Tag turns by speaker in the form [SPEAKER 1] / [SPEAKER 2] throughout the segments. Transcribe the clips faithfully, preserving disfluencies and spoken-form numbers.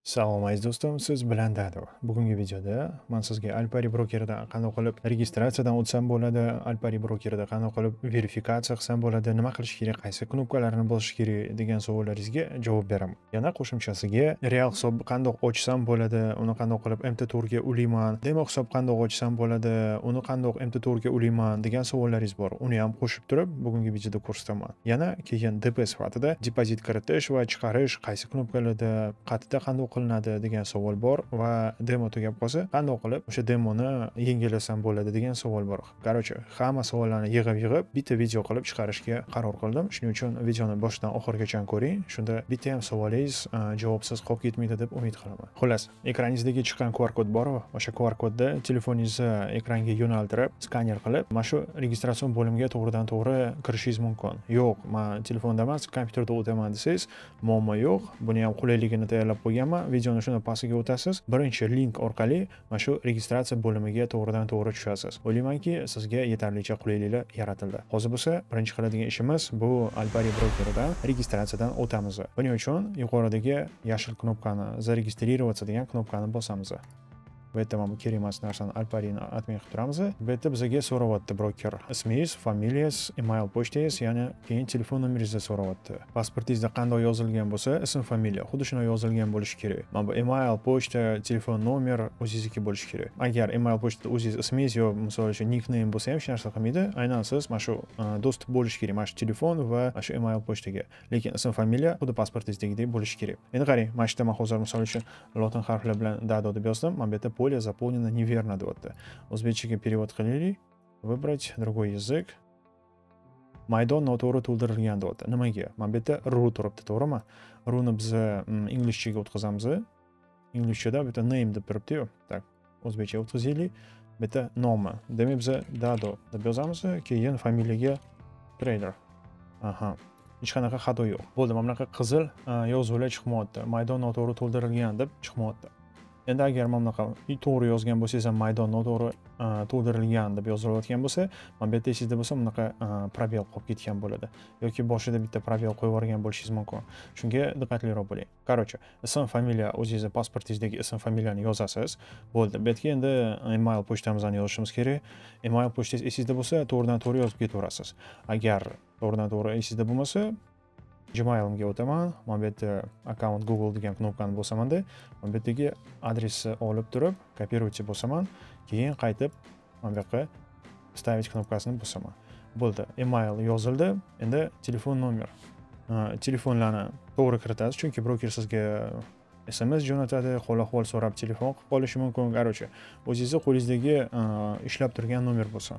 [SPEAKER 1] Salom aziz do'stim, siz bilan Dado. Bugungi videoda men sizga Alpari brokerida qanday qilib registratsiyadan o'tsam bo'ladi, Alpari brokerida qanday qilib verifikatsiya qilsam bo'ladi, nima qilish kerak, qaysi knopkalarni bosish kerak degan savollaringizga javob beraman. Yana qo'shimchasiga real hisob qanday ochsam bo'ladi, uni qanday qilib M T to'rt ga ulayman, demo hisob qanday ochsam bo'ladi, uni qanday M T to'rt ga ulayman degan savollaringiz bor. Uni ham qo'shib turib bugungi videoda ko'rsataman. Yana keyin D P sifatida depozit kiritish va chiqarish qaysi knopkalarda, qayerda qanday qilinadi degan savol bor va demo tugab qolsa qanday qilib o'sha demoni yengillasam bo'ladi degan savol bor. Короче, hamma savollarni yig'ib-yig'ib bitta video qilib chiqarishga qaror qildim. Shuning uchun videoni boshidan oxirigacha ko'ring. Shunda bitta ham savolingiz javobsiz qolib ketmaydi deb umid qilaman. Xullas, ekraningizdagi chiqqan Q R kod bor-ku, o'sha Q R kodda telefoningizni ekranga yo'naltirib, skaner qilib, mana shu registratsion bo'limiga to'g'ridan-to'g'ri kirishingiz mumkin. Yo'q, men telefonda emas, kompyuterda o'taman desangiz, muammo yo'q. Buni ham qulayligini tayyorlab qo'yganman. Videoni shuni pastiga o'tasiz. Birinchi link orqali mana shu registratsiya bo'limiga to'g'ridan to'g'ri tushasiz. O'ylaymanki, sizga yetarlicha qulayliklar yaratildi. Hozir bo'lsa, birinchi qiladigan ishimiz bu Alpari brokeridan registratsiyadan o'tamiz. Buning uchun yuqoridagi yashil knopkani "Зарегистрироваться" degan knopkani bosamiz. Bu yerda mana bu kerak emas narsani Alparini atmay qilib turamiz. Bu yerda bizga so'rayapti broker. Ismingiz, familiyangiz, email pochtangiz, ya'ni keyin telefon nomeringizni so'rayapti. Pasportingizda qanday yozilgan bo'lsa, ism, familiya xuddi shunday yozilgan bo'lishi kerak. Mana bu email, pochta, telefon nomer o'zingizniki bo'lishi kerak. Agar email pochtada o'zingiz ismingiz yo misol uchun nickname bo'lsa ham hech narsa qilmaydi. Aynan siz mana shu do'st bo'lish kerak mana shu telefon va mana shu email pochtaga. Lekin ism, familiya xuddi pasportingizdagidek bo'lishi kerak. Endi qarang, mana shu yerda men hozir misol uchun lotin harflar bilan Dado deb yozdim. Mana bu yerda поле заполнено неверно deyapti. O'zbekchaga перевод qilaylik. Выбрать другой язык. Maydon noto'g'ri to'ldirilgan deyapti. Nimaga? Mana bu yerda ru turibdi, to'g'rimi? Runi biz inglizchaga o'tkazamiz. Inglizchada bu yerda name deb turibdi-yu. Tak, o'zbekchaga o'tkazaylik. Bu yerda nomi. Demak, biz Dado deb yozamiz, keyin familiyaga trader. Aha. Hech qanaqa xato yo'q. Bo'ldi, mana bunaqa qizil yozuvlar chiqmayapti. Maydon noto'g'ri to'ldirilgan deb chiqmayapti. Endi agar mana bunaqa to'g'ri yozgan bo'lsangiz ham maydon noto'g'ri to'ldirilgan deb yozilayotgan bo'lsa, mana bu yerda esingizda bo'lsa bunaqa probel qolib ketgan bo'ladi. Yoki boshida bitta probel qo'yib yuborgan bo'lishingiz mumkin. Shunga diqqatliroq bo'ling. Короче, ism, familiya, o'zingizni pasportingizdagi ism, familiyani yozasiz. Bo'ldi. Bu yerga endi email pochtamizni yozishimiz kerak. Email pochtangiz esingizda bo'lsa, to'g'ridan-to'g'ri yozib ketaverasiz. Agar to'g'ridan-to'g'ri esingizda bo'lmasa, Gmailimga o'taman. Mana bu yerda account Google degan knopkani bosaman-da, mana bu yerdagi adresni olib turib, kopировать bosaman, keyin qaytib mana bu yoqqa вставить knopkasini bosaman. Bo'ldi. Email yozildi. Endi telefon nomer. Telefonlarni to'g'ri kiritasiz, chunki broker sizga S M S jo'natadi, hol-ahvol so'rab telefon qilib qolishi mumkin. Короче, o'zingizni qo'lingizdagi ishlab turgan nomer bo'lsin.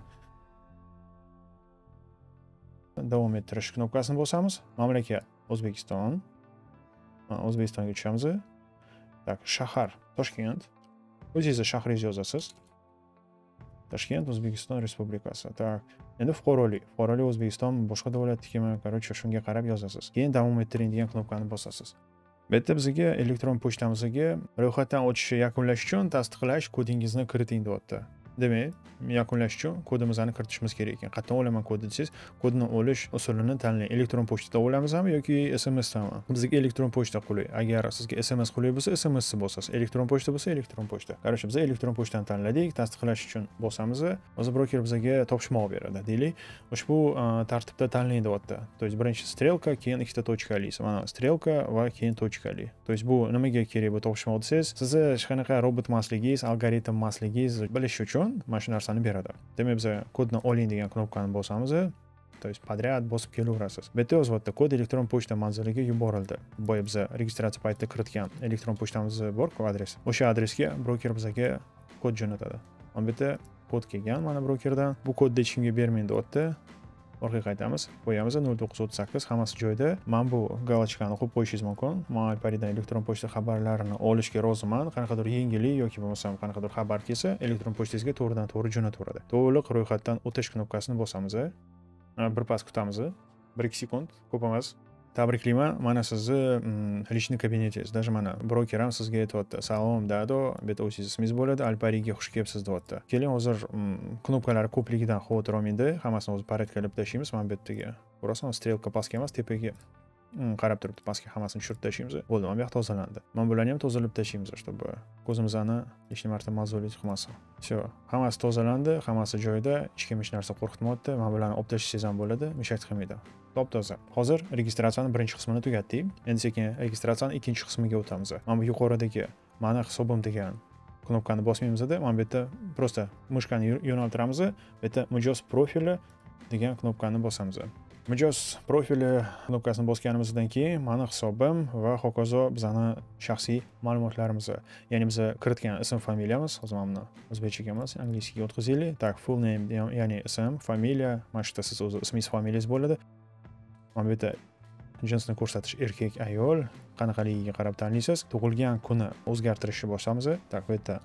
[SPEAKER 1] Davom ettirish knopkasini bosamiz. Mamlakat O'zbekiston. O'zbekistonga tushamiz. Tak, shahar Toshkent. O'zingizni shahringizni yozasiz. Toshkent, O'zbekiston Respublikasi. Tak, endi fuqarolik. Fuqarolik O'zbekiston boshqa davlatnikimi? Короче, shunga qarab yozasiz. Keyin davom ettiring degan knopkani bosasiz. Bu yerda bizga elektron pochtamizga ro'yxatdan o'tishni yakunlash uchun tasdiqlash kodingizni kiriting deyapti. Demak, yakunlash uchun kodimizni kiritishimiz kerak ekan. Qatdan olaman kodni desangiz, kodni olish usulini tanlang. Elektron pochtada olamizmi yoki S M S dami? Bizga elektron pochta qulay. Agar sizga S M S qulay bo'lsa, S M S bosasiz. Elektron pochta bo'lsa, elektron pochta. Qarashib, biz elektron pochtani tanladik, tasdiqlash uchun bosamiz. Hozir broker bizga topshirma beradi. Deylik, ushbu tartibda tanlang deyapti. To есть birinchi strelka, keyin ikkita tochkali. Mana strelka va keyin tochkali. To есть bu nimaga kerak bu topshirma desangiz, sizni hech qanaqa robot emasligingiz, algoritm emasligingiz bilish uchun mana shu narsani beradi. Demak, biz kodni oling degan knopkani bosamiz. To есть подряд bosib kelaverasiz. Bu yerda yozyapti, kod elektron pochta manziliga yuborildi. Boya biz registratsiya paytida kiritgan elektron pochtamiz bor-ku, adres. O'sha adresga broker bizga kod jo'natadi. Mana bu yerda kod kelgan mana brokerdan. Bu kodni hech kimga bermang deyapti. Orqaga qaytamiz, qo'yamiz nol to'qqiz o'ttiz sakkiz, hammasi joyida. Men bu galochkani qo'yib qo'yishingiz mumkin. Men Alparidan elektron pochta xabarlarini olishga roziman. Qanaqadir yangilik yoki bo'lmasam qanaqadir xabar kelsa, elektron pochtangizga to'g'ridan to'g'ri jo'nataveradi. To'liq ro'yxatdan o'tish knopkasini bosamiz. Bir pas kutamiz. bir ikki sekund, ko'p emas. Tabriklayman, mana sizni lичный kabinetingiz. Даже mana broker ham sizga aytayapti. Salom Dado, bu yerda o'zingiz ismingiz bo'ladi, Alpariga xush kelibsiz deyapti. Keling, hozir knopkalar ko'pligidan xavotir olmaydi. Hammasini o'zi porядкалab tashlaymiz. Mana bu yerdaga ko'rasan, strelka pastga emas, tepaga qarab turibdi, pastga hammasini tushirib tashlaymiz. Bo'ldi, mana bu yoq tozalandi. Mana bularni ham tozalab tashlaymiz, чтобы ko'zimizni hech nima marta mazurlik qilmasin. Всё, hammasi tozalandi, hammasi joyida, hech kim hech narsa qo'rqitmayapti. Mana bularni olib tashlasangiz ham bo'ladi, mushakcha qilmaydi. Top-toza. Hozir registratsiyaning birinchi qismini tugatdik. Endi sekin registratsiyaning ikkinchi qismiga o'tamiz. Mana bu yuqoridagi "Mani hisobim" degan knopkani bosmaymiz-da, mana bu yerda просто mышкani yo'naltiramiz, bu yerda "Mijoz profili" degan knopkani bosamiz. Mijoz profili knopkasini bosganimizdan keyin "Mani hisobim" va hokazo bizani shaxsiy ma'lumotlarimiz, ya'ni biz kiritgan ism familiyamiz, hozir mana buni o'zbekchaga emas, angliyskiga o'tkazaylik. Tak, full name, ya'ni ism, familiya, mana shu yerda siz o'z ismingiz, familiyangiz bo'ladi. Mana bu yerda jinsni ko'rsatish erkak, ayol, qanaqaligiga qarab tanlaysiz. Tug'ilgan kuni o'zgartirishni bosamiz. Tak, bu yerda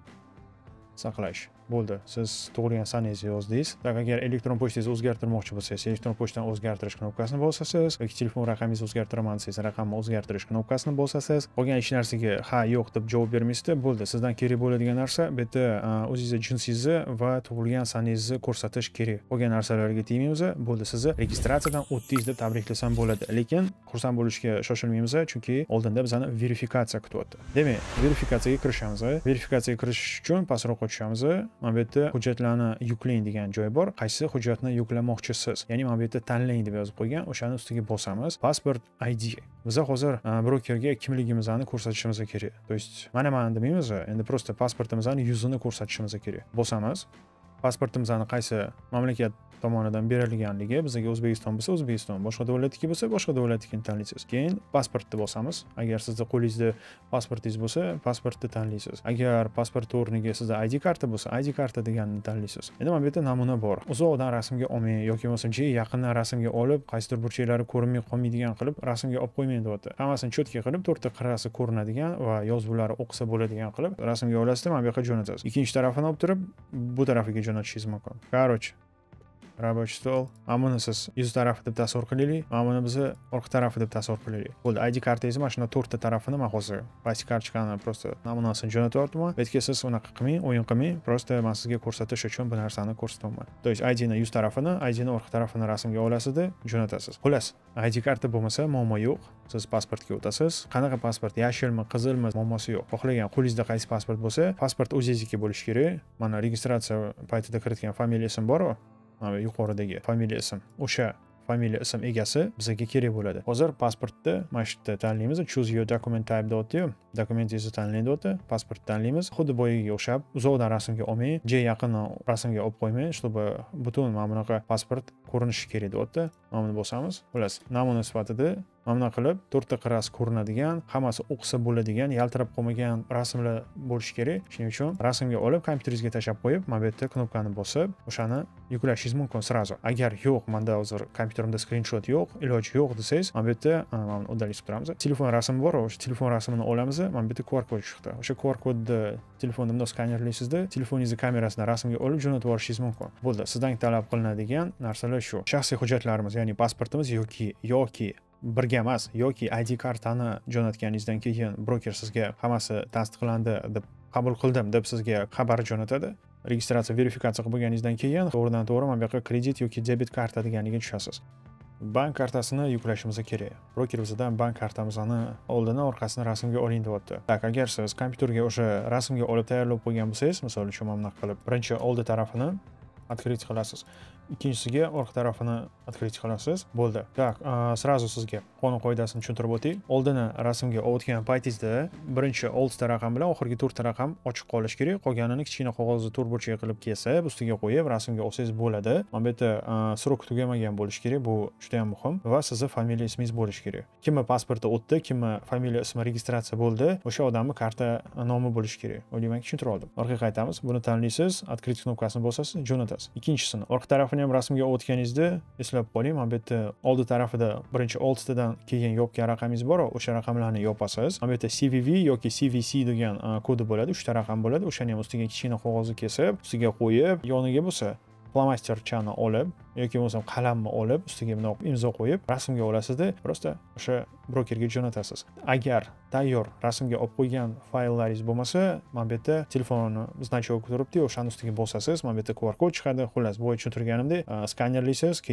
[SPEAKER 1] saqlash. Bo'ldi. Siz tug'ilgan sanangizni yozdingiz. Tak, agar elektron pochtangizni o'zgartirmoqchi bo'lsangiz, elektron pochtani o'zgartirish knopkasini bosasiz yoki telefon raqamingizni o'zgartiraman desangiz, raqamni o'zgartirish knopkasini bosasiz. Qolgan hech narsaga ha, yo'q deb javob bermaysizda. Bo'ldi. Sizdan kerak bo'ladigan narsa bu yerda o'zingizni jinsingizni va tug'ilgan sanangizni ko'rsatish kerak. Qolgan narsalarga tegmaymiz. Bo'ldi. Sizni registratsiyadan o'tdingiz deb tabriklasam bo'ladi. Lekin xursand bo'lishga shoshilmaymiz, chunki oldinda bizani verifikatsiya kutyapti. Demak, verifikatsiyaga kirishamiz. Verifikatsiyaga kirish uchun pastroqqa tushamiz. Mana bu yerda hujjatlarni yuklang degan joy bor. Qaysi hujjatni yuklamoqchisiz? Ya'ni mana bu yerda tanlang deb yozib qo'ygan. O'shani ustiga bosamiz. Pasport I D. Biz hozir brokerga kimligimizni ko'rsatishimiz kerak. To есть, mana mana demaymiz, endi prosta pasportimizning yuzini ko'rsatishimiz kerak. Bosamiz. Pasportimizning qaysi mamlakat tomonidan berilganligi, bizga O'zbekiston bo'lsa O'zbekiston, boshqa davlatniki bo'lsa boshqa davlatnikini tanlaysiz. Keyin pasportni bosamiz. Agar sizda qo'lingizda pasportingiz bo'lsa, pasportni tanlaysiz. Agar pasport o'rniga sizda I D karta bo'lsa, I D karta deganini tanlaysiz. Endi mana bu yerda namuna bor. Uzoqdan rasmga olmang yoki bo'lmasa yaqindan rasmga olib, qaysidir burchaklari ko'rinmay qolmaydigan qilib rasmga olib qo'ymang deyapti. Hammasini cho'tka qilib, to'rtta qirrasi ko'rinadigan va yozuvlari o'qisa bo'ladigan qilib rasmga olasiz, mana bu yoqqa jo'natasiz. Ikkinchi tarafini olib turib, bu tarafiga jo'natishingiz mumkin. Короче, rабочий stol. Mana buni siz yuz tarafi deb tasavvur qilaylik. Mana buni biz orqa tarafi deb tasavvur qilaylik. Bo'ldi, I D kartangizni mana shuna to'rtta tarafini men hozir plastik kartochkani prosta namunasini jo'natyapman. Bu yerga siz unaqa qilmang, o'yin qilmang. Prosta men sizga ko'rsatish uchun bu narsani ko'rsatyapman. To есть I D ni yuz tarafini, I D ni orqa tarafini rasmga olasizda, jo'natasiz. Xullas, I D karta bo'lmasa muammo yo'q. Siz pasportga o'tasiz. Qanaqa pasport, yashilmi, qizilmi, muammosi yo'q. Xohlagan qo'lingizda qaysi pasport bo'lsa, pasport o'zingizniki bo'lishi kerak. Mana registratsiya paytida kiritgan familiya ism bor-ku. Mana yuqoridagi familiya ism. O'sha familiya ism egasi bizga kerak bo'ladi. Hozir pasportni mana shu yerda tanlaymiz. Choose your document type deyapti-yu. Dokumentingizni tanlang deyapti. Pasport tanlaymiz. Xuddi boyagiga o'xshab, uzoqdan rasmga olmang, juda yaqin rasmga olib qo'ymang, чтобы butun mana bunaqa pasport ko'rinishi kerak deyapti. Mana buni bosamiz. Xullas, namuna sifatida mana bunaqa qilib to'rtta qirrasi ko'rinadigan, hammasi o'qisa bo'ladigan, yaltirab qolmagan rasmlar bo'lishi kerak. Shuning uchun rasmga olib kompyuteringizga tashlab qo'yib, mana bu yerda knopkani bosib, o'shani yuklashingiz mumkin sразу. Agar yo'q, menda hozir kompyuterimda screenshot yo'q, iloji yo'q desangiz, mana bu yerda mana buni uddalashib turamiz. Telefon rasmi bor, o'sha telefon rasmini olamiz. Mana bu yerda Q R kod chiqdi. O'sha Q R kodni telefonda bunday skanerlaysizda, telefoningizni kamerasidan rasmga olib jo'natib yuborishingiz mumkin. Bo'ldi, sizdan talab qilinadigan narsalar shu. Shaxsiy hujjatlarimiz, ya'ni pasportimiz yoki yoki birga emas yoki I D kartani jo'natganingizdan keyin broker sizga hammasi tasdiqlandi deb qabul qildim deb sizga xabar jo'natadi. Registratsiya, verifikatsiya qilib bo'lganingizdan keyin to'g'ridan to'g'ri mana bu yoqqa kredit yoki debit karta deganiga tushasiz. Bank kartasini yuklashimiz kerak. Broker bizdan bank kartamizni oldini, orqasini rasmga oling deyapti. Tak, agar siz kompyuterga o'sha rasmga olib tayyorlab qo'ygan bo'lsangiz, misol uchun mana bunaqa qilib, birinchi oldi tarafini открыть qilasiz. Ikkinchisiga orqa tarafini открыть qilasiz. Bo'ldi. Tak, sразу sizga qonun qoidasini tushuntirib o'tay. Oldini rasmga o'tgan paytingizda birinchi oltita raqam bilan oxirgi to'rtta raqam ochiq qolishi kerak. Qolganini kichkina qog'ozni to'rt burchak qilib kesib, ustiga qo'yib rasmga olsangiz bo'ladi. Mana bu yerda srok tugamagan bo'lishi kerak. Bu juda ham muhim va sizning familiya ismingiz bo'lishi kerak. Kimni pasporti o'tdi, kimni familiya ismi registratsiya bo'ldi, o'sha odamning karta nomi bo'lishi kerak. O'ylaymanki tushuntirib oldim. Orqaga qaytamiz. Buni tanlaysiz, открыть knopkasini bosasiz, jo'natasiz. Ikkinchisini orqa tarafini ham rasmga o'tganingizda eslab qoling. Mana bu yerda oldi tarafida birinchi oltitadan keyin yopgan raqamingiz bor, o'sha raqamlarni yopasiz. Mana bu yerda C V V yoki C V C degan kodi bo'ladi, uchta raqam bo'ladi. O'shani ham ustiga kichkina qog'ozni kesib, ustiga qo'yib, yoniga bo'lsa flomasterchani olib yoki bo'lmasa qalamni olib, ustiga bundoq imzo qo'yib, rasmga olasizda, prosta o'sha brokerga jo'natasiz. Agar tayyor rasmga olib qo'ygan fayllaringiz bo'lmasa, mana bu yerda telefonni значок turibdi, o'shani ustiga bosasiz, mana bu yerda Q R kod chiqadi. Xullas, bo'yi tushuntirganimdek, skanerlaysiz, keyin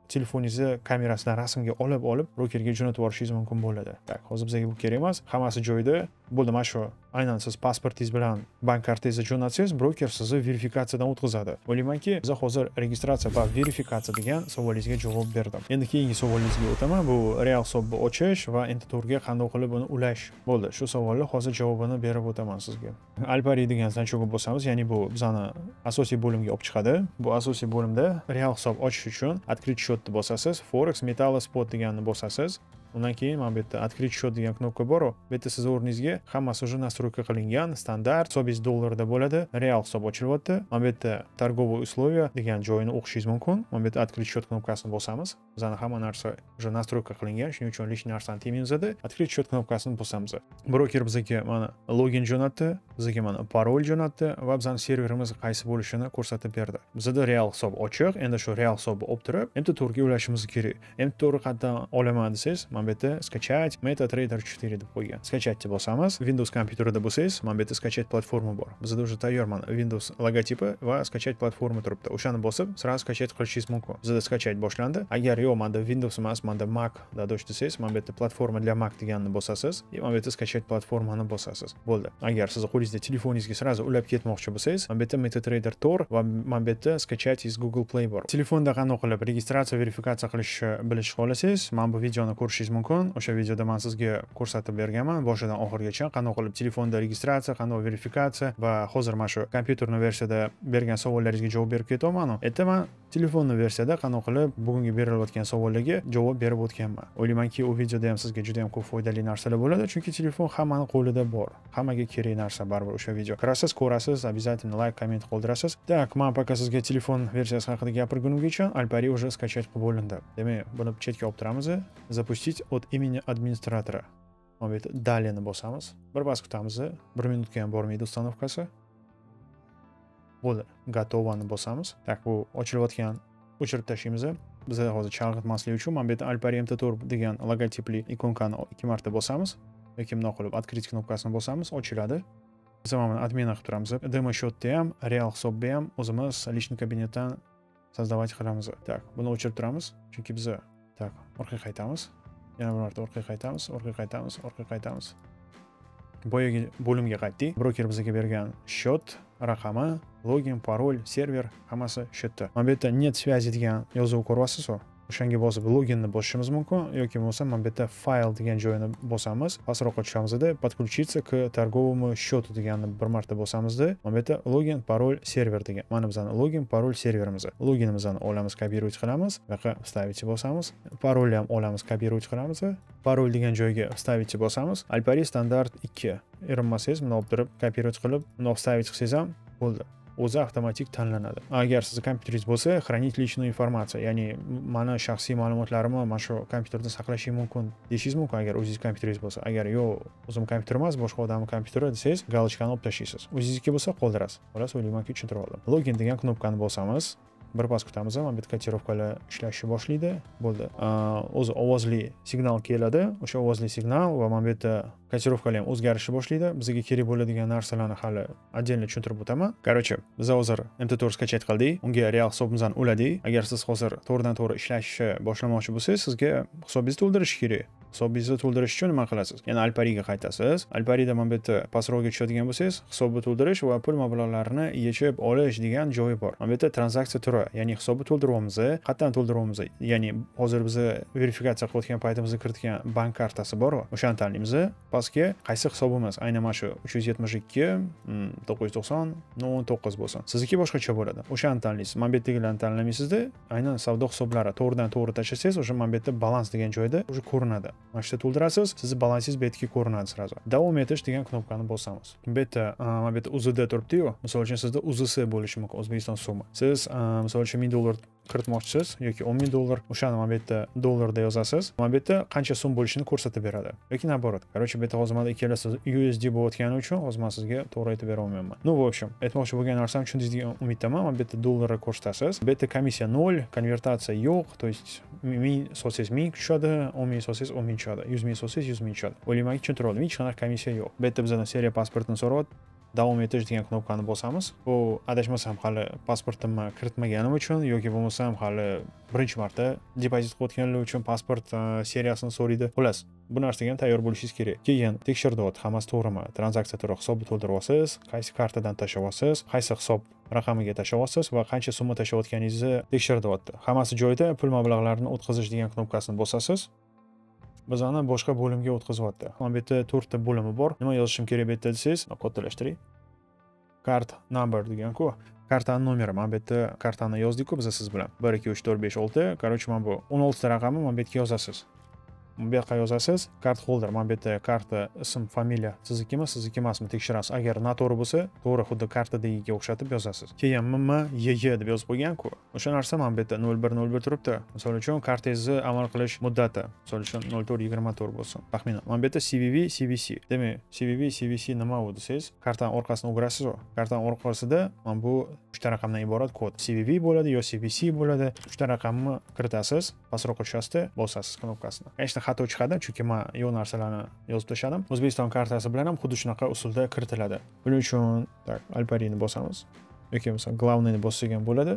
[SPEAKER 1] telefoningizni kamerasidan rasmga olib olib brokerga jo'natib yuborishingiz mumkin bo'ladi. Tak, hozir bizga bu kerak emas. Hammasi joyida. Bo'ldi, mana shu aynan siz pasportingiz bilan bank kartangizni jo'natsangiz, broker sizni verifikatsiyadan o'tkazadi. O'ylaymanki, biz hozir registratsiya va verifikatsiya degan savolingizga javob berdim. Endi keyingi savolingizga o'taman. Bu real hisobni ochish va Interturga qanday qilib uni ulash. Bo'ldi, shu savolni hozir javobini berib o'taman sizga. Alpari degan sanchoqqa bosamiz, ya'ni bu bizani asosiy bo'limga olib chiqadi. Bu asosiy bo'limda real hisob ochish uchun открыть счетni bosasiz, Forex, Metal, Spot deganni bosasiz. Undan keyin mana bu yerda открыть счет degan knopka bor. Bu yerda siz o'rningizga hammasi уже настройка qilingan, standart hisobingiz dollarda bo'ladi. Real hisob ochilyapti. Mana bu yerda торговые условия degan joyini o'qishingiz mumkin. Mana bu yerda открыть счет knopkasini bosamiz. Bizning hamma narsa уже настройка qilingan, shuning uchun лишний narsani temaymiz-da. открыть счет knopkasini bosamiz. Broker bizga mana login jo'natdi, bizga mana parol jo'natdi va bizning serverimiz qaysi bo'lishini ko'rsatib berdi. Bizda real hisob ochiq. Endi shu real hisobni olib turib, Interturga ulashimiz kerak. Interturni qayerdan olaman desangiz, mana bu yerda skачать MetaTrader четыре deb qo'ygan. Skачать deb bosamiz. Windows kompyuterida bo'lsangiz, mana bu yerda skачать platforma bor. Bizda уже tayyor mana Windows logotipi va skачать platforma turibdi. O'shani bosib, sразу skачать qilishingiz mumkin. Bizda skачать boshlandi. Agar yo'q, menda Windows emas, menda Mac dadosh desangiz, mana bu yerda platforma для Mac deganni bosasiz. Mana bu yerda skачать platformani bosasiz. Bo'ldi. Agar siz qo'lingizda telefoningizga sразу ulab ketmoqchi bo'lsangiz, mana bu yerda MetaTrader Tor va mana bu yerda skачать из Google Play bor. Telefonda qanday qilib registratsiya, verifikatsiya qilishni bilish xohlasangiz, mana bu videoni ko'rishingiz mumkin. O'sha videoda men sizga ko'rsatib berganman boshidan oxirigacha qanday qilib telefonda registratsiya, qanday verifikatsiya va hozir mana shu kompyuterni versiyada bergan savollaringizga javob berib ketyapman. Endi men telefonni versiyada qanday qilib bugungi berilayotgan savollarga javob berib o'tganman. O'ylaymanki, u videoda ham sizga juda ham ko'p foydali narsalar bo'ladi, chunki telefon hammaning qo'lida bor. Hammaga kerak narsa baribir o'sha video. Kirasiz, ko'rasiz, обязательно like, komment qoldirasiz. Tak, men пока sizga telefon versiyasi haqida gapirgunimgacha Alpari уже скачать qilib bo'lindi. Demak, buni chetga olib turamiz. Запустить от имени администратора. Mana bu yerda Dalini bosamiz. Bir bas kutamiz. bir minutga ham bormaydi uстановкасы. Bo'ldi. Gotovani bosamiz. Tak, bu ochilayotgan o'chirib tashlaymiz. Biz hozir chalg'itmaslik uchun mana bu yerda Alpari Intertur degan logotipli ikonkani ikki marta bosamiz. Yoki bunday qilib открыть knopkasini bosamiz, ochiladi. Biz mana admin qilib turamiz. Demo счетda ham, real hisobda ham o'zimiz личный kabinetdan создавать qilamiz. Tak, buni o'chirib turamiz, chunki biz tak, orqaga qaytamiz. Yana bir marta orqaga qaytamiz, orqaga qaytamiz, orqaga qaytamiz. Boyagi bo'limga qaytdik. Broker bizga bergan счет, raqami, login, parol, server hammasi shu yerda. Mana bu yerda net связи degan yozuv ko'ryapsiz-ku. O'shanga bosib loginni bosishimiz mumkin yoki bo'lmasa mana bu yerda fayl degan joyini bosamiz. Pastroqqa tushamiz-da, подключиться к торговому счету deganni bir marta bosamiz-da. Mana bu yerda login, parol, server degan. Mana bizning login, parol, serverimiz. Loginimizni olamiz, kopировать qilamiz. Bu yoqqa вставить bosamiz. Parolni ham olamiz, kopировать qilamiz. Parol degan joyga вставить bosamiz. Alpari standart ikki. Erinmasangiz, buni olib turib, kopировать qilib, buni вставить qilsangiz ham bo'ldi. O'zi avtomatik tanlanadi. Agar sizning kompyuteringiz bo'lsa, хранить личную информацию, ya'ni meni shaxsiy ma'lumotlarimni mana shu kompyuterda saqlashim mumkin deyishingiz mumkin agar o'zingiz kompyuteringiz bo'lsa. Agar yo'q, o'zim kompyuter emas, boshqa odamning kompyuteri desangiz, galochkani olib tashlaysiz. O'zingizniki bo'lsa qoldirasiz. Xolos, o'ylaymanki tushuntirib oldim. Login degan knopkani bosamiz. Bir pas kutamiz, mana bu yerda kotirovkalar ishlashni boshlaydi. Bo'ldi. O'zi ovozli signal keladi. O'sha ovozli signal va mana bu yerda kotirovkalar ham o'zgarishni boshlaydi. Bizga kerak bo'ladigan narsalarni hali отдельно tushuntirib o'taman. Короче, biz hozir Intertur skачать qildik. Unga real hisobimizni uladik. Agar siz hozir to'g'ridan to'g'ri ishlashni boshlamoqchi bo'lsangiz, sizga hisobingizni to'ldirish kerak. Hisobingizni to'ldirish uchun nima qilasiz? Yana Alpariga qaytasiz. Alparida mana bu yerda pastroqga tushadigan bo'lsangiz, hisobni to'ldirish va pul mablag'larini yechib olish degan joyi bor. Mana bu yerda tranzaksiya turi, ya'ni hisobni to'ldiryapmiz. Qayerdan to'ldiryapmiz? Ya'ni hozir biz verifikatsiya qilayotgan paytimizda kiritgan bank kartasi bor, o'shani tanlaymiz. Pastga qaysi hisobimiz? Aynan mana shu uch yuz yetmish ikki to'qqiz yuz to'qson o'n to'qqiz bo'lsin. Sizniki boshqacha bo'ladi. O'shani tanlaysiz. Mana bu yerdagilarni tanlamaysizda, aynan savdo hisoblari to'g'ridan to'g'ri tashlasangiz, o'sha mana bu yerda balans degan joyda o'sha ko'rinadi. Mana shu yerda to'ldirasiz, sizni balansingiz bu yerga ko'rinadi sразу. Davom etish degan knopkani bosamiz. Bu yerda mana bu yerda U Z D turibdi-yu. Misol uchun sizda U Z S bo'lishi mumkin, O'zbekiston so'mi. Siz misol uchun ming dollar kiritmoqchisiz yoki o'n ming dollar, o'shani mana bu yerda dollarda yozasiz. Mana bu yerda qancha so'm bo'lishini ko'rsatib beradi. Yoki naborot. Короче, bu yerda hozir mana ikkalasi U S D bo'layotgani uchun hozir men sizga to'g'ri aytib bera olmayman. Ну, в общем, aytmoqchi bo'lgan narsam tushundingiz degan umiddaman. Mana bu yerda dollarga ko'rsatasiz. Bu yerda komissiya nol, konvertatsiya yo'q, то есть ming solsangiz ming tushadi, o'n ming solsangiz o'n ming tushadi, yuz ming solsangiz yuz ming tushadi. O'ylaymanki tushuntirib oldim. Hech qanaqa komissiya yo'q. Bu yerda bizdan seriya pasportini so'rayapti. davom etish degan knopkani bosamiz. Bu adashmasam hali pasportimni kiritmaganim uchun yoki bo'lmasam hali birinchi marta depozit qilayotganlar uchun pasport seriyasini so'raydi. Xullas, bu narsaga ham tayyor bo'lishingiz kerak. Keyin tekshirdiyapti, hammasi to'g'rimi? Tranzaksiya to'g'ri hisobni to'ldirib olasiz, qaysi kartadan tashlab olasiz, qaysi hisob raqamiga tashlab olasiz va qancha summa tashlayotganingizni tekshirdiyapti. Hammasi joyida. Pul mablag'larini o'tkazish degan knopkasini bosasiz. Bizani boshqa bo'limga o'tkazyapti. Mana bu yerda to'rtta bo'limi bor. Nima yozishim kerak bu yerda desangiz, kattalashtiring. Card number degan-ku. Kartani nomeri. Mana bu yerda kartani yozdik-ku biz siz bilan. bir ikki uch to'rt besh olti. Короче, mana bu o'n olti ta raqamni mana bu yerga yozasiz. Bu yoqqa yozasiz. Kart holder. Mana bu yerda karta ism, familiya siznikimi, sizniki emasmi tekshirasiz. Agar noto'g'ri bo'lsa, to'g'ri xuddi kartadagiga o'xshatib yozasiz. Keyin M M Y Y deb yozib qo'ygan-ku. O'sha narsa mana bu yerda nol bir nol bir turibdi. Misol uchun kartangizni amal qilish muddati, misol uchun nol to'rt yigirma to'rt bo'lsin. Taxminan. Mana bu yerda C V V, C V C. Demak, C V V, C V C nima u desangiz, kartani orqasini o'girasiz. Kartani orqasida mana bu uchta raqamdan iborat kod. C V V bo'ladi yo C V C bo'ladi. uchta raqamni kiritasiz, pastroqqa tushasizda, bosasiz knopkasini. Конечно, xato chiqadi, chunki men yo'q narsalarni yozib tashladim. O'zbekiston kartasi bilan ham xuddi shunaqa usulda kiritiladi. Buning uchun tak, Alpariyni bosamiz. Yoki bo'lmasa, главныйni bossak ham bo'ladi.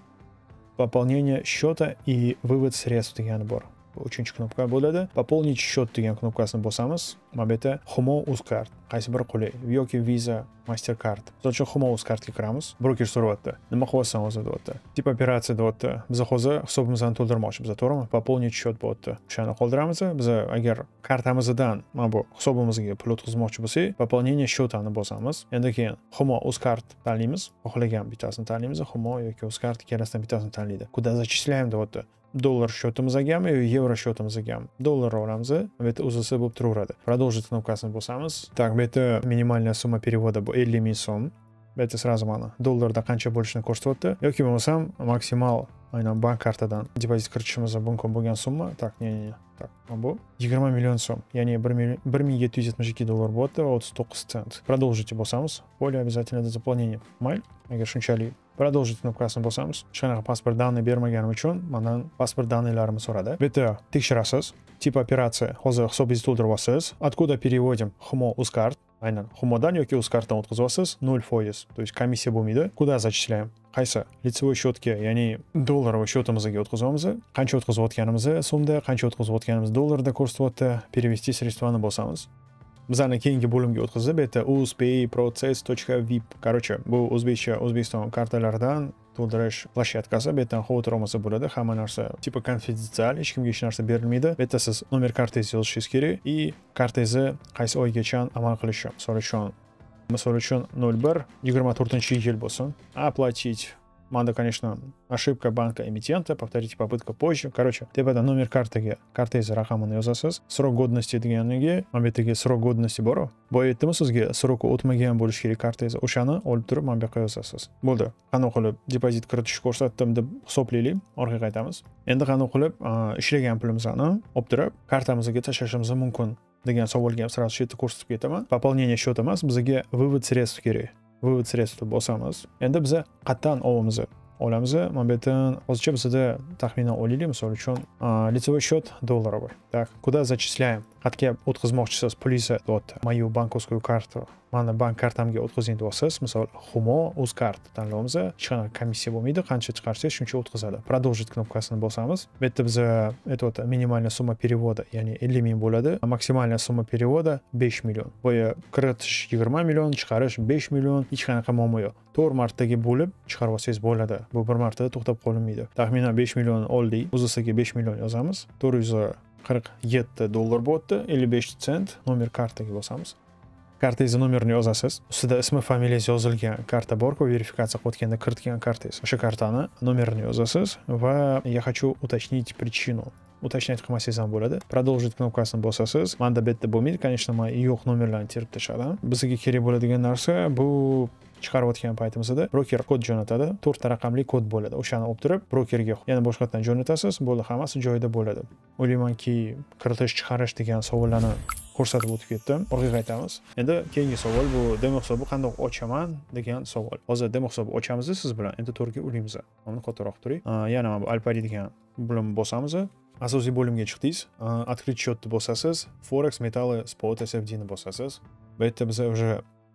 [SPEAKER 1] Пополнение счета и вывод средств degani bor. Bu uchinchi knopka bo'ladi. Пополнить счет degan knopkasini bosamiz. Mana bu yerda Humo Uzcard, qaysi biri qulay, yoki Visa, Mastercard. Misol uchun Humo Uzcardga kiramiz. Broker so'rayapti. Nima qilyapsan hozir deyapti. Tip operatsiya deyapti. Biz hozir hisobimizni to'ldirmoqchimiz, to'g'rimi? Пополнить счет deyapti. O'shani qoldiramiz. Biz agar kartamizdan mana bu hisobimizga pul o'tkazmoqchi bo'lsak, пополнение счетani bosamiz. Endi keyin Humo Uzcard tanlaymiz. Xohlagan bittasini tanlaymiz. Humo yoki Uzcard ikkalasidan bittasini tanlaydi. Куда зачисляем deyapti. Dollar счетimizgami yo yevro счетimizgami dollar olamiz. Bu yerda o'zisi bo'lib turaveradi. Продолжить knopkasini bosamiz. Так, bu yerda minimalniy summa перевода bu ellik ming so'm. Bu yerda сразу mana dollarda qancha bo'lishini ko'rsatyapti. Yoki bo'lmasam maksimal aynan bank kartadan depozit kiritishimiz mumkin bo'lgan summa. Tak, ne, ne, ne. Tak, bu yigirma million so'm. Ya'ni bir ming yetti yuz yetmish ikki dollar bo'lyapti va o'ttiz to'qqiz sent. Продолжить bosamiz. Более обязательно для заполнения mail. Agar shunchalik Продолжить knopkasini bosamiz. Hech qanaqa pasport данный bermaganim uchun mendan pasport данныйlarimni so'radi. Bu yerda tekshirasiz. Tip operatsiya. Hozir hisobingizni to'ldirib olasiz. Откуда переводим? Humo Uzcard. Aynan Humodan yoki Uzcarddan o'tkazyapsiz. nol foiz. То есть комиссия bo'lmaydi. Куда зачисляем? Qaysi лицевой счетga, ya'ni dollarovoy счетimizga o'tkazamiz. Qancha o'tkazayotganimizni so'mda, qancha o'tkazayotganimizni dollarda ko'rsatyapti. Перевести средствani bosamiz. Bizani keyingi bo'limga o'tkazib, bu yerda uzpay process.vip. Короче, bu o'zbekcha O'zbekiston kartalaridan to'ldirish plashatkasi. Bu yerdan xavotir olmasa bo'ladi. Hamma narsa tipa konfidensial, hech kimga hech narsa berilmaydi. Bu yerda siz nomer kartangizni yozishingiz kerak и kartangizni qaysi oygacha amal qilishi. Misol uchun, misol uchun nol bir yigirma to'rtinchi yil bo'lsin. Оплатить. Manda, конечно, ошибка банка эмитента, повторите попытка позже. Короче, tepada nomer kartaga kartangiz raqamini yozasiz. Срок годности deganiga, mana bu yerga srok годности bor. Boyatdimi sizga sroki o'tmagan bo'lishi kerak kartangiz. O'shani olib turib mana bu yoqqa yozasiz. Bo'ldi. Qanday qilib depozit kiritish ko'rsatdim deb hisoblaylik. Orqaga qaytamiz. Endi qanday qilib ishlagan pulimizni olib turib kartamizga tashlashimiz mumkin degan savolga ham sразу shu yerda ko'rsatib ketaman. Пополнение счета emas, bizga вывод средств kerak. Вывод средств bosamiz. Endi biz qayerdan olamiz? Olamiz. Mana bu yerdan hozircha bizda taxminan olaylik, misol uchun лицевой счет dollarovoy. Так, куда зачисляем? Qayerga o'tkazmoqchisiz pulingizni deyapti. Мою банковскую карту. Mana bank kartamga o'tkazing deyapsiz. Misol Humo Uzcard tanlaymiz. Hech qanaqa komissiya bo'lmaydi. Qancha chiqarsangiz shuncha o'tkazadi. Продолжить knopkasini bosamiz. Bu yerda biz aytyapti minimальная summa перевода, ya'ni ellik ming bo'ladi. Maksimalniy summa перевода besh million. Boya kiritish yigirma million, chiqarish besh million, hech qanaqa muammo yo'q. to'rt martaga bo'lib chiqarib olsangiz bo'ladi. Bu bir martada to'xtab qolinmaydi. Taxminan besh million oldik. O'zisiga besh million yozamiz. to'rt yuz qirq yetti dollar bo'lyapti. ellik besh sent. Nomer kartaga bosamiz. Kartangizni nomerini yozasiz. Ustida ismi, familiyangiz yozilgan karta bor-ku, verifikatsiya qilayotganda kiritgan kartangiz. O'sha kartani nomerini yozasiz va я хочу уточнить причину. Уточнять qilmasangiz ham bo'ladi. Продолжить knopkasini bosasiz. Menda bu yerda bo'lmaydi. Конечно, men yo'q nomerlarni terib tashladim. Bizga kerak bo'ladigan narsa bu chiqarayotgan paytimizda broker kod jo'natadi. to'rtta raqamli kod bo'ladi. O'shani olib turib brokerga yana boshqatdan jo'natasiz. Bo'ldi, hammasi joyida bo'ladi. O'ylaymanki, kiritish, chiqarish degan savollarni ko'rsatib o'tib ketdim. Orqaga qaytamiz. Endi keyingi savol bu demo hisobi qanday ochaman degan savol. Hozir demo hisobi ochamiz siz bilan. Endi to'rga ulaymiz. Buni kattaroq turing. Yana bu Alpari degan bo'limni bosamiz. Asosiy bo'limga chiqdingiz. Открыть счетni bosasiz. Forex, metalli, spot, S F D ni bosasiz. Bu yerda biz уже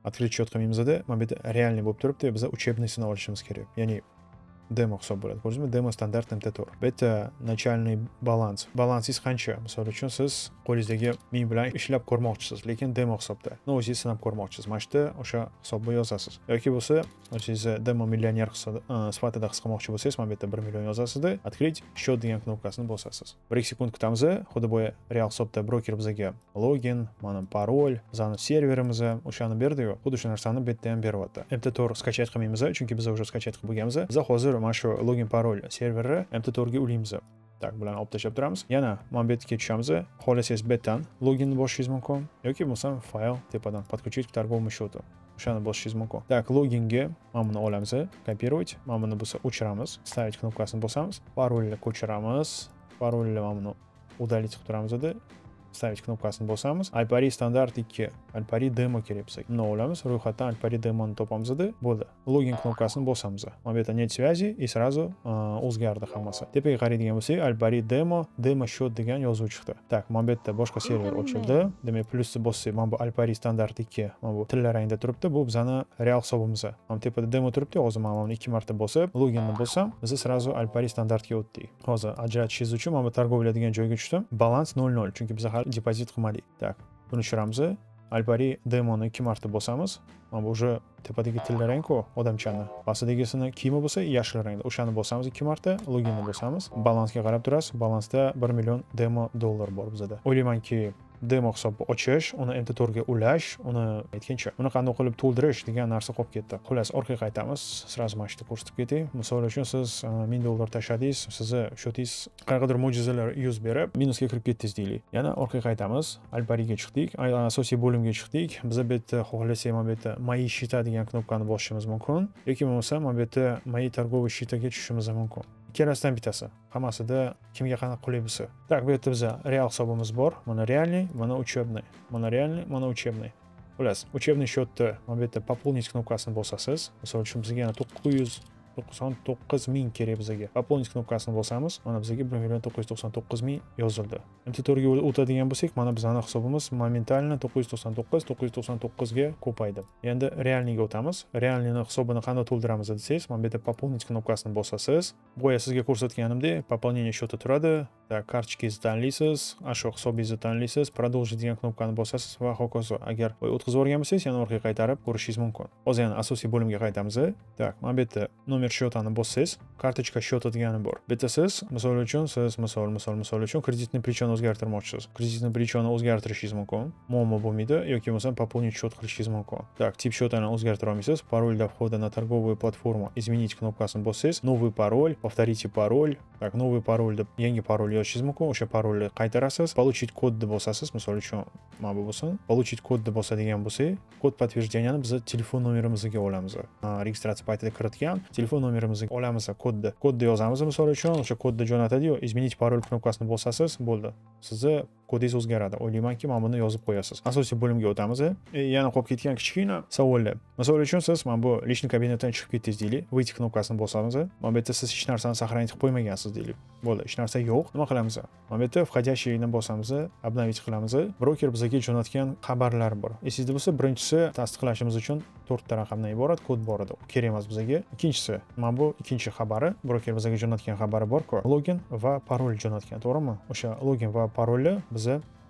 [SPEAKER 1] Открыть счет qilmaymizda mana bu yerda realniy bo'lib turibdi, biz учебныйsini olishimiz kerak. Ya'ni demo hisob bo'ladi. Ko'rdingizmi? Demo standart M T to'rt. Bu yerda начальный balans. Balansingiz qancha? Misol uchun siz qo'lingizdagi ming bilan ishlab ko'rmoqchisiz, lekin demo hisobda. No, o'zingiz sinab ko'rmoqchisiz. Mana shu o'sha hisobni yozasiz. Yoki bo'lsa, o'zingiz demo millioner sifatida his qilmoqchi bo'lsangiz, mana bu yerda bir million yozasizda, открыть счет degan knopkasini bosasiz. bir ikki sekund kutamiz. Xuddi boya real hisobda broker bizga login, mana parol, bizning serverimiz o'shani berdi-yu. Xuddi shu narsani bu yerda ham beryapti. M T to'rt skachat qilmaymiz, chunki biz уже skachat qilib bo'lganmiz. Biz hozir mana shu login parol serverni M T to'rt ga ulaymiz. Tak, bilan olib tashlab turamiz. Yana mana bu yerga tushamiz. Xohlasangiz bu yerdan loginni bosishingiz mumkin yoki bo'lmasa fayl tepadan подключить к торговому счету. O'shani bosishingiz mumkin. Tak, loginga mana buni olamiz, kopировать. Mana buni bo'lsa o'chiramiz. Ставить knopkasini bosamiz. Parolni ko'chiramiz. Parolni mana buni удалить qilib turamiz edi. Ставить knopkasini bosamiz. Alpari standart ikki, Alpari demo kerak bizga. Buni olamiz, ro'yxatdan Alpari demoni topamiz edi. Bo'ldi. Login knopkasini bosamiz. Mana bu yerda net связи и сразу o'zgardi hammasi. Tepaga qaraydigan bo'lsak, Alpari demo, demo счет degan yozuv chiqdi. Tak, mana bu yerda boshqa server ochildi. Demak, plusni bossak, mana bu Alpari standart ikki, mana bu tilla rangda turibdi. Bu bizning real hisobimiz. Mana tepada demo turibdi. Hozir mana buni ikki marta bosib, loginni bosam, biz сразу Alpari standartga o'tdik. Hozir ajratishingiz uchun mana bu торговля degan joyga tushdim. Balans nol nol, chunki biz depozit qilmadik. Tak, buni tushiramiz. Alpari demoni ikki marta bosamiz. Mana bu уже tepadagi tilla rang-ku, odamchani. Pastidagisini kiyimi bo'lsa yashil rangda. O'shani bosamiz ikki marta, loginni bosamiz. Balansga qarab turasiz. Balansda bir million demo dollar bor bizda. O'ylaymanki, demo hisobni ochish, uni M T to'rt ga ulash, uni aytgancha, uni qanday qilib to'ldirish degan narsa qolib ketdi. Xullas, orqaga qaytamiz. Sразу mana shuni ko'rsatib ketay. Misol uchun siz ming dollar tashladingiz, sizni shotingiz qanaqadir mo'jizalar yuz berib, minusga kirib ketdingiz deylik. Yana orqaga qaytamiz. Alpariga chiqdik, asosiy bo'limga chiqdik. Biz bu yerda xohlasak, mana bu yerda мои счета degan knopkani bosishimiz mumkin. Yoki bo'lmasa, mana bu yerda мои торговые счетаga tushishimiz mumkin. Ikkalasidan bittasi. Hammasida kimga qanaqa qulay bo'lsa. Tak, bu yerda bizda real hisobimiz bor. Mana realniy, mana учебный. Mana realniy, mana учебный. Xullas, учебный счетni mana bu yerda пополнить knopkasini bosasiz. Misol uchun bizga yana to'qqiz yuz to'qson to'qqiz ming kerak bizga. Пополнить knopkasini bosamiz. Mana bizga bir million to'qqiz yuz to'qson to'qqiz ming yozildi. M T to'rt ga o'tadigan bo'lsak, mana bizning hisobimiz momentalni to'qqiz yuz to'qson to'qqiz to'qqiz yuz to'qson to'qqiz ga ko'paydi. Endi realniyga o'tamiz. Realniyni hisobini qanday to'ldiramiz desangiz, mana bu yerda пополнить knopkasini bosasiz. Boya sizga ko'rsatganimdek, пополнение счета turadi. Tak, kartochkangizni tanlaysiz, shu hisobingizni tanlaysiz, продолжить degan knopkani bosasiz va hokazo. Agar o'tkazib yuborgan bo'lsangiz, yana orqaga qaytarib ko'rishingiz mumkin. Hozir yana asosiy bo'limga qaytamiz. Tak, mana bu yerda nomer счетani bossangiz, kartochka счета degani bor. Bitta siz, misol uchun siz misol misol misol uchun kreditni плечoni o'zgartirmoqchisiz. Kreditni плечoni o'zgartirishingiz mumkin. Muammo bo'lmaydi yoki bo'lmasa пополнить счет qilishingiz mumkin. Tak, tip счетani o'zgartira olmaysiz. Parоль для входа на торговую платформу изменить knopkasini bossangiz, новый пароль, повторите пароль. Так, новый пароль deb yangi parol yozishingiz mumkin. O'sha parolni qaytarasiz. Получить kod deb bosasiz. Misol uchun mana bu bo'lsin. Получить kod deb bosadigan bo'lsak, kod подтверждениyani biz telefon nomerimizga olamiz. Registratsiya paytida kiritgan telefon nomerimizga olamiz kodni. Kodni yozamiz misol uchun, o'sha kodni jo'natadi-yu, изменить parol knopkasini bosasiz, bo'ldi. Sizni kodingiz o'zgaradi. O'ylaymanki, mana buni yozib qo'yasiz. Asosiy bo'limga o'tamiz. E, yana qolib ketgan kichkina savollar. Misol uchun siz mana bu личный kabinetdan chiqib ketdingiz deylik. Выйти knopkasini bosamiz. Mana bu yerda siz hech narsani saqlanib qo'ymagansiz deylik. Bo'ldi, hech narsa yo'q. Nima qilamiz? Mana bu yerda входящийni bosamiz, обновить qilamiz. Broker bizga jo'natgan xabarlar bor. Esingizda bo'lsa, birinchisi tasdiqlashimiz uchun to'rtta raqamdan iborat kod bor edi. Kerak emas bizga. Ikkinchisi, mana bu ikkinchi xabari, broker bizga jo'natgan xabari bor-ku. Login va parol jo'natgan, to'g'rimi? O'sha login va parolni biz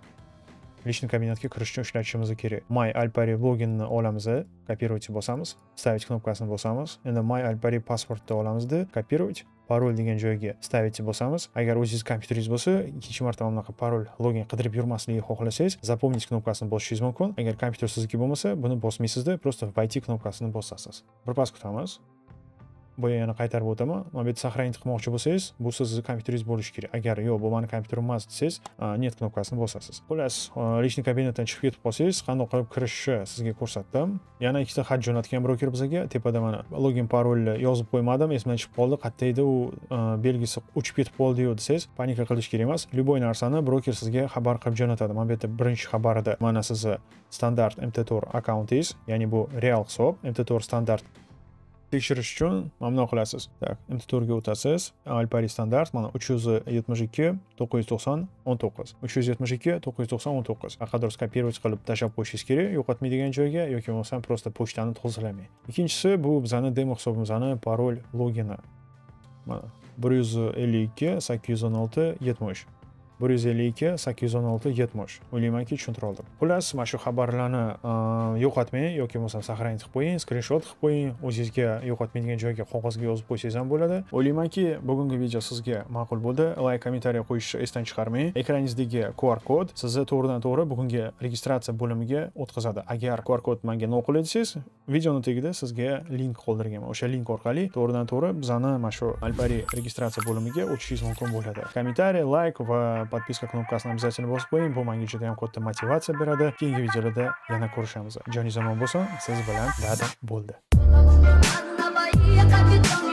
[SPEAKER 1] личный kabinetga kirishni ishlatishimiz kerak. My Alpari loginni olamiz, kopировать bosamiz, ставить knopkasini bosamiz. Endi My Alpari pasportni olamizda, kopировать, parol degan joyga ставить bosamiz. Agar o'zingiz kompyuteringiz bo'lsa, ikkinchi marta bunaqa parol, login qidirib yurmaslikni xohlasangiz, запомнить knopkasini bosishingiz mumkin. Agar kompyuter sizniki bo'lmasa, buni bosmaysizda, просто войти knopkasini bosasiz. Bir pas kutamiz. Boya yana qaytarib o'taman. Mana bu yerda сохранить qilmoqchi bo'lsangiz, bu sizni kompyuteringiz bo'lishi kerak. Agar yo'q, bu meni kompyuterim emas desangiz, net knopkasini bosasiz. Xullas, личный kabinetdan chiqib ketib qolsangiz, qanday qilib kirishni sizga ko'rsatdim. Yana ikkita xat jo'natgan broker bizga. Tepada mana login parolni yozib qo'ymadim, esimdan chiqib qoldi. Qayerda u belgisi o'chib ketib qoldi-yu desangiz, panika qilish kerak emas. Любой narsani broker sizga xabar qilib jo'natadi. Mana bu yerda birinchi xabarida mana sizni standart M T to'rt akkauntingiz, ya'ni bu real hisob, M T to'rt standart Tekshirish uchun mana bunaqa qilasiz. Tak, M T to'rt ga o'tasiz. Alpari standart mana uch yuz yetmish ikki to'qqiz yuz to'qson o'n to'qqiz. uch yuz yetmish ikki to'qqiz yuz to'qson o'n to'qqiz. Faqat skopировать qilib tashlab qo'yishingiz kerak, yo'qotmaydigan joyga yoki bo'lmasam просто pochtani to'g'rilamang. Ikkinchisi bu bizning demo hisobimizni parol logini. Mana bir yuz ellik ikki sakkiz yuz o'n olti yetmish. bir yuz ellik ikki sakkiz yuz o'n olti yetmish. O'ylaymanki tushuntirib oldim. Xullas, mana shu xabarlarni yo'qotmang yoki bo'lmasam saqlanib qilib qo'ying, skrinshot qilib qo'ying, o'zingizga yo'qotmaydigan joyga qog'ozga yozib qo'ysangiz ham bo'ladi. O'ylaymanki, bugungi video sizga ma'qul bo'ldi. Like, kommentariy qo'yishni esdan chiqarmang. Ekraningizdagi Q R kod sizni to'g'ridan to'g'ri bugungi registratsiya bo'limiga o'tkazadi. Agar Q R kod menga noqulay desangiz, videoning tagida sizga link qoldirganman. O'sha link orqali to'g'ridan to'g'ri bizani mana shu Alpari registratsiya bo'limiga o'tishingiz mumkin bo'ladi. Kommentariy, like va подписка knopkasini обязательно bosib qo'ying. Bu menga juda ham katta motivatsiya beradi. Keyingi videolarda yana ko'rishamiz. Joningiz omon bo'lsin. Siz bilan Dada bo'ldi.